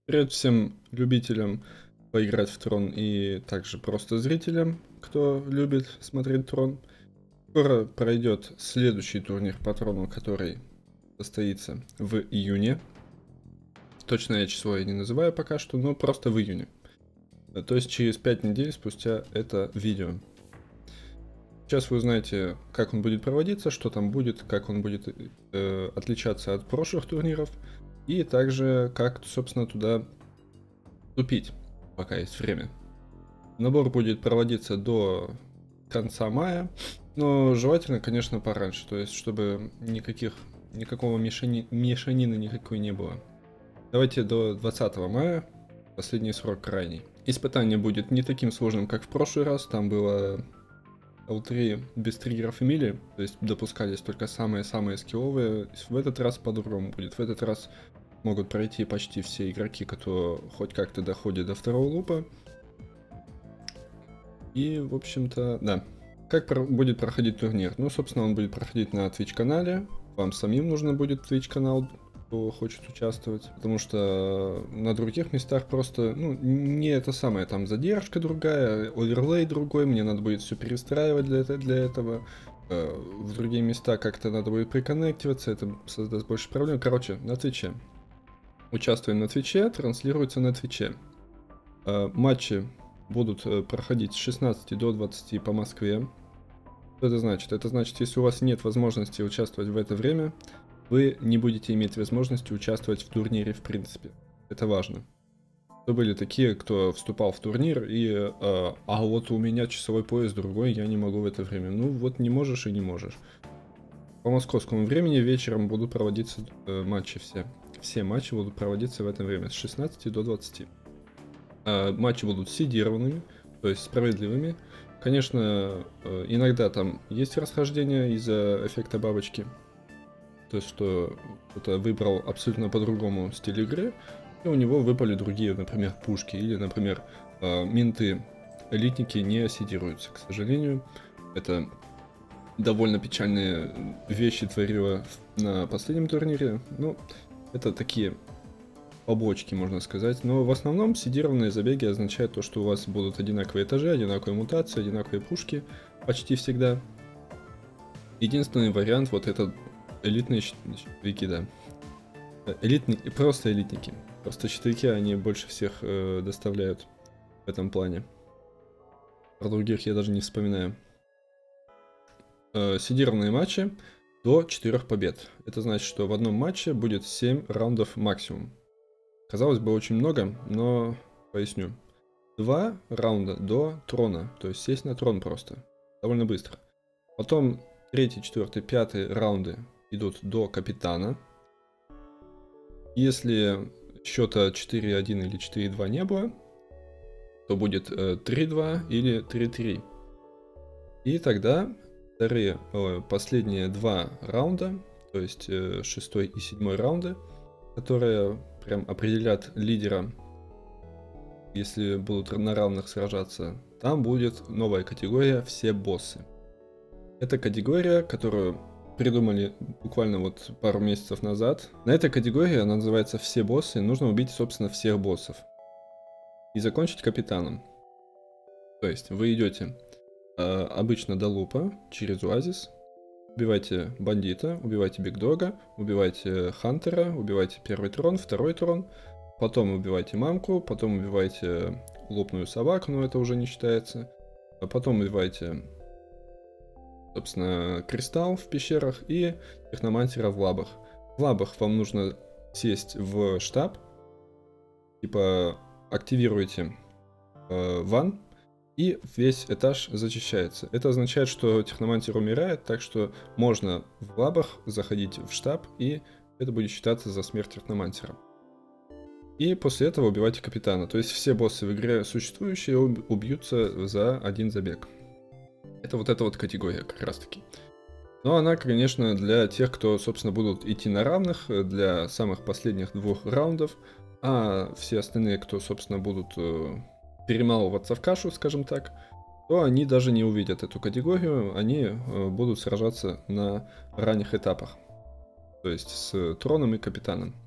Привет всем любителям поиграть в Трон и также просто зрителям, кто любит смотреть Трон. Скоро пройдет следующий турнир по Трону, который состоится в июне. Точное число я не называю пока что, но просто в июне. То есть через 5 недель спустя это видео. Сейчас вы узнаете, как он будет проводиться, что там будет, как он будет отличаться от прошлых турниров. И также, как, собственно, туда вступить, пока есть время. Набор будет проводиться до конца мая, но желательно, конечно, пораньше, то есть чтобы никакого мешанины никакой не было. Давайте до 20 мая, последний срок крайний. Испытание будет не таким сложным, как в прошлый раз, там было L3 без триггеров и мили, то есть допускались только самые-самые скилловые. В этот раз по-другому будет, в этот раз могут пройти почти все игроки, кто хоть как-то доходит до второго лупа. И, в общем-то, да. Как будет проходить турнир? Ну, собственно, он будет проходить на Twitch канале. Вам самим нужно будет Twitch канал, кто хочет участвовать. Потому что на других местах просто, ну, не это самое, там задержка другая, оверлей другой, мне надо будет все перестраивать для этого. В другие места как-то надо будет приконнективаться, это создаст больше проблем. Короче, на Твиче. Участвуем на Твиче, транслируется на Твиче. Матчи будут проходить с 16 до 20 по Москве. Что это значит? Это значит, если у вас нет возможности участвовать в это время, вы не будете иметь возможности участвовать в турнире в принципе. Это важно. То были такие, кто вступал в турнир и а вот у меня часовой пояс другой, я не могу в это время. Ну вот не можешь и не можешь. По московскому времени вечером будут проводиться матчи все. Все матчи будут проводиться в это время с 16 до 20. Матчи будут сидированными, то есть справедливыми. Конечно, иногда там есть расхождения из-за эффекта бабочки. То есть, что кто-то выбрал абсолютно по-другому стиль игры, и у него выпали другие, например, пушки. Или, например, минты элитники не сидируются, к сожалению. Это довольно печальные вещи творило на последнем турнире. Ну, это такие побочки, можно сказать. Но в основном сидированные забеги означают то, что у вас будут одинаковые этажи, одинаковые мутации, одинаковые пушки почти всегда. Единственный вариант вот это элитные щитовики, да. Просто элитники. Просто щитовики они больше всех доставляют в этом плане. Про других я даже не вспоминаю. Сидированные матчи до 4 побед. Это значит, что в одном матче будет 7 раундов максимум. Казалось бы, очень много, но поясню. 2 раунда до трона, то есть сесть на трон просто. Довольно быстро. Потом 3, 4, 5 раунды идут до капитана. Если счета 4-1 или 4-2 не было, то будет 3-2 или 3-3. И тогда последние 2 раунда, то есть 6 и 7 раунды, которые прям определят лидера, если будут на равных сражаться, там будет новая категория «Все боссы». Это категория, которую придумали буквально вот пару месяцев назад. На этой категории она называется «Все боссы», нужно убить, собственно, всех боссов. И закончить капитаном. То есть вы идете обычно до лупа через оазис, убивайте бандита, убивайте бигдога, убивайте хантера, убивайте первый трон, второй трон, потом убивайте мамку, потом убивайте лупную собаку, но это уже не считается, а потом убивайте, собственно, кристалл в пещерах и техномантера в лабах. В лабах вам нужно сесть в штаб, типа активируйте ван, и весь этаж зачищается. Это означает, что техномантер умирает, так что можно в лабах заходить в штаб, и это будет считаться за смерть техномантера. И после этого убивайте капитана. То есть все боссы в игре существующие убьются за один забег. Это вот эта вот категория как раз таки. Но она, конечно, для тех, кто, собственно, будут идти на равных, для самых последних 2 раундов, а все остальные, кто, собственно, будут перемалываться в кашу, скажем так, то они даже не увидят эту категорию, они будут сражаться на ранних этапах, то есть с троном и капитаном.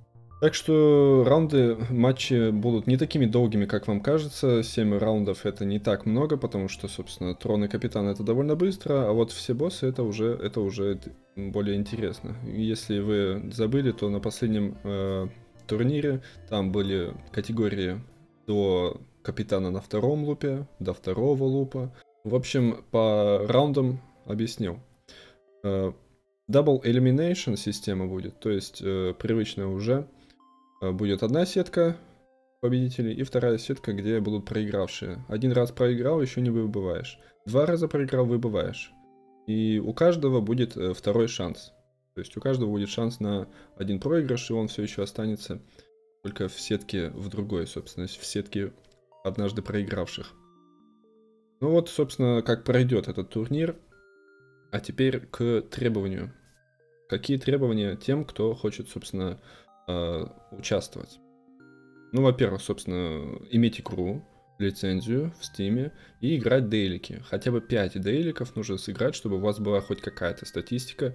Так что раунды, матчи будут не такими долгими, как вам кажется. 7 раундов это не так много, потому что, собственно, трон и капитан это довольно быстро, а вот все боссы это уже более интересно. И если вы забыли, то на последнем турнире там были категории до капитана на втором лупе, до второго лупа. В общем, по раундам объяснил. Double Elimination система будет, то есть привычная уже. Будет одна сетка победителей и вторая сетка, где будут проигравшие. Один раз проиграл, еще не выбываешь. 2 раза проиграл, выбываешь. И у каждого будет второй шанс. То есть у каждого будет шанс на один проигрыш, и он все еще останется только в сетке в другой, собственно, в сетке однажды проигравших. Ну вот, собственно, как пройдет этот турнир. А теперь к требованию. Какие требования тем, кто хочет, собственно, участвовать? Ну, во-первых, собственно, иметь игру, лицензию в Steam и играть дейлики. Хотя бы 5 дейликов нужно сыграть, чтобы у вас была хоть какая-то статистика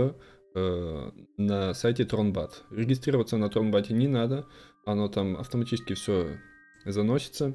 на сайте Tronbat. Регистрироваться на Tronbat не надо, оно там автоматически все заносится.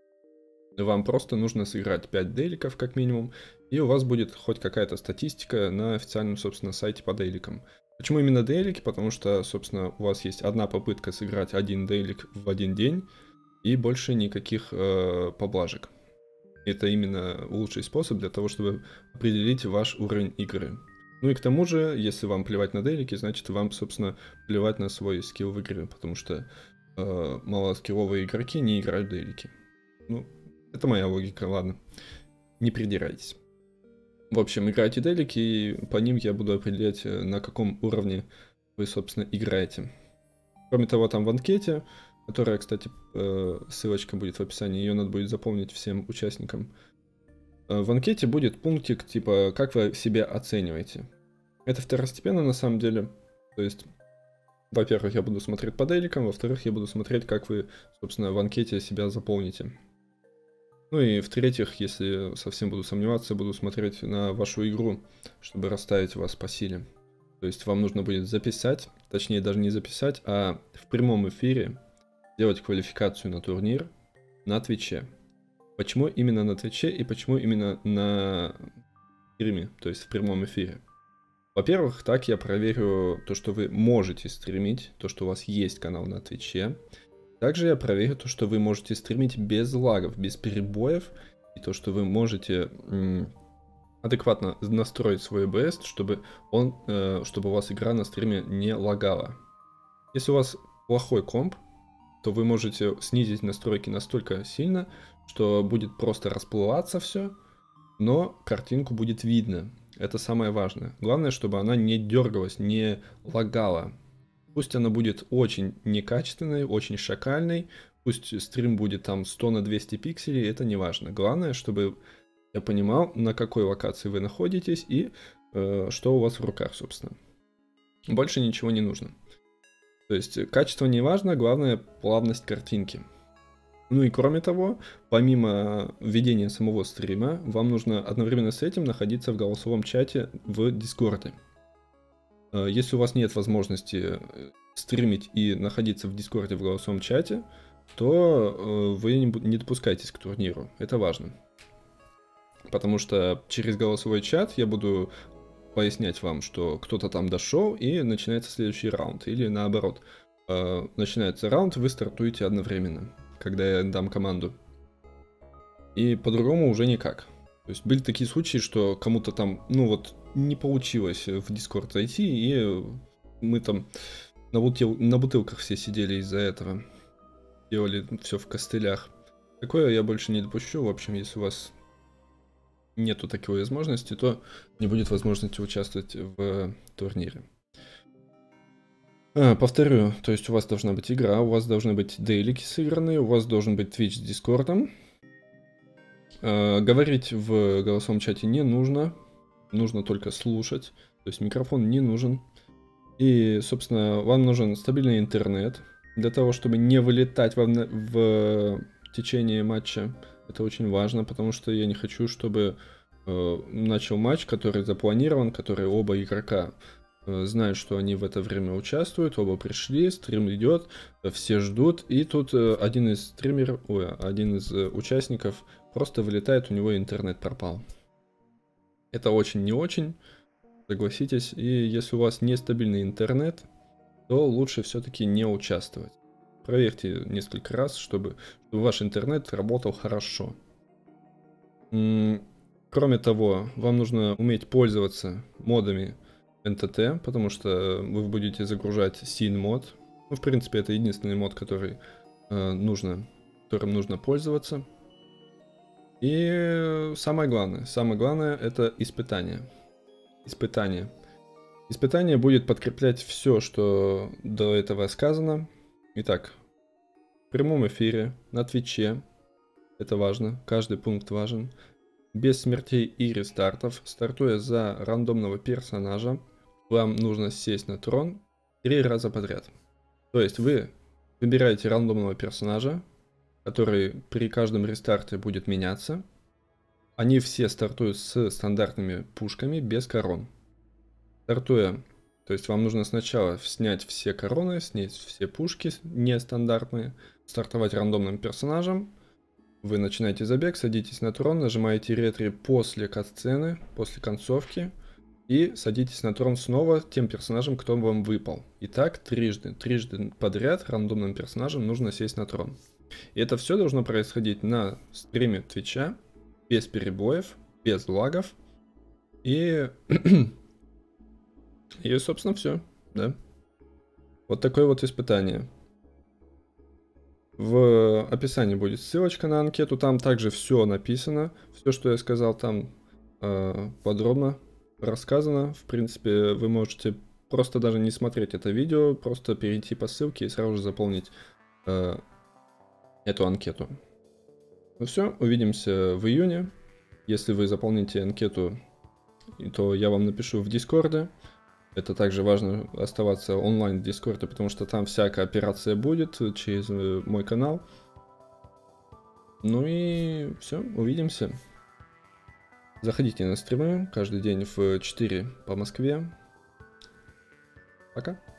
Вам просто нужно сыграть 5 дейликов как минимум, и у вас будет хоть какая-то статистика на официальном, собственно, сайте по дейликам. Почему именно дейлики? Потому что, собственно, у вас есть одна попытка сыграть один дейлик в один день, и больше никаких поблажек. Это именно лучший способ для того, чтобы определить ваш уровень игры. Ну и к тому же, если вам плевать на дейлики, значит вам, собственно, плевать на свой скилл в игре, потому что малоскилловые игроки не играют в дейлики. Ну, это моя логика, ладно. Не придирайтесь. В общем, играйте дейлики, и по ним я буду определять, на каком уровне вы, собственно, играете. Кроме того, там в анкете, которая, кстати, ссылочка будет в описании, ее надо будет заполнить всем участникам. В анкете будет пунктик, типа, как вы себя оцениваете. Это второстепенно, на самом деле. То есть, во-первых, я буду смотреть по дейликам, во-вторых, я буду смотреть, как вы, собственно, в анкете себя заполните. Ну и в-третьих, если совсем буду сомневаться, буду смотреть на вашу игру, чтобы расставить вас по силе. То есть вам нужно будет записать, точнее даже не записать, а в прямом эфире делать квалификацию на турнир на Твиче. Почему именно на Твиче и почему именно на стриме, то есть в прямом эфире? Во-первых, так я проверю то, что вы можете стримить, то, что у вас есть канал на Твиче. Также я проверю то, что вы можете стримить без лагов, без перебоев, и то, что вы можете адекватно настроить свой OBS, чтобы у вас игра на стриме не лагала. Если у вас плохой комп, то вы можете снизить настройки настолько сильно, что будет просто расплываться все, но картинку будет видно. Это самое важное. Главное, чтобы она не дергалась, не лагала. Пусть она будет очень некачественной, очень шакальной, пусть стрим будет там 100 на 200 пикселей, это не важно. Главное, чтобы я понимал, на какой локации вы находитесь и что у вас в руках, собственно. Больше ничего не нужно. То есть качество не важно, главное плавность картинки. Ну и кроме того, помимо ведения самого стрима, вам нужно одновременно с этим находиться в голосовом чате в Дискорде. Если у вас нет возможности стримить и находиться в Дискорде в голосовом чате, то вы не допускайтесь к турниру. Это важно. Потому что через голосовой чат я буду пояснять вам, что кто-то там дошел, и начинается следующий раунд. Или наоборот, начинается раунд, вы стартуете одновременно, когда я дам команду. И по-другому уже никак. То есть были такие случаи, что кому-то там, ну вот, не получилось в Discord зайти, и мы там на бутылках все сидели из-за этого. Делали все в костылях. Такое я больше не допущу. В общем, если у вас нету такой возможности, то не будет возможности участвовать в турнире. Повторю, то есть у вас должна быть игра, у вас должны быть дейлики сыгранные, у вас должен быть Twitch с Дискордом. Говорить в голосовом чате не нужно. Нужно только слушать. То есть микрофон не нужен. И, собственно, вам нужен стабильный интернет. Для того, чтобы не вылетать в течение матча. Это очень важно, потому что я не хочу, чтобы начал матч, который запланирован, который оба игрока знают, что они в это время участвуют, оба пришли, стрим идет, все ждут, и тут один из стримеров, один из участников просто вылетает, у него интернет пропал. Это очень не очень, согласитесь, и если у вас нестабильный интернет, то лучше все-таки не участвовать. Проверьте несколько раз, чтобы ваш интернет работал хорошо. Кроме того, вам нужно уметь пользоваться модами NTT, потому что вы будете загружать Scene мод. Ну, в принципе, это единственный мод, которым нужно пользоваться. И самое главное это испытание. Испытание будет подкреплять все, что до этого сказано. Итак, в прямом эфире, на Твиче, это важно, каждый пункт важен, без смертей и рестартов, стартуя за рандомного персонажа, вам нужно сесть на трон 3 раза подряд. То есть вы выбираете рандомного персонажа, который при каждом рестарте будет меняться. Они все стартуют с стандартными пушками без корон. Стартуя, то есть вам нужно сначала снять все короны, снять все пушки нестандартные, стартовать рандомным персонажем. Вы начинаете забег, садитесь на трон, нажимаете ретри после катсцены, после концовки. И садитесь на трон снова тем персонажем, кто вам выпал. Итак, трижды подряд рандомным персонажем нужно сесть на трон. И это все должно происходить на стриме Твича, без перебоев, без лагов. И собственно, все, да. Вот такое вот испытание. В описании будет ссылочка на анкету, там также все написано, все, что я сказал, там подробно рассказано. В принципе, вы можете просто даже не смотреть это видео, просто перейти по ссылке и сразу же заполнить эту анкету. Ну все, увидимся в июне. Если вы заполните анкету, то я вам напишу в Дискорде. Это также важно оставаться онлайн в Дискорде, потому что там всякая операция будет через мой канал. Ну и все, увидимся. Заходите на стримы каждый день в 4 по Москве. Пока.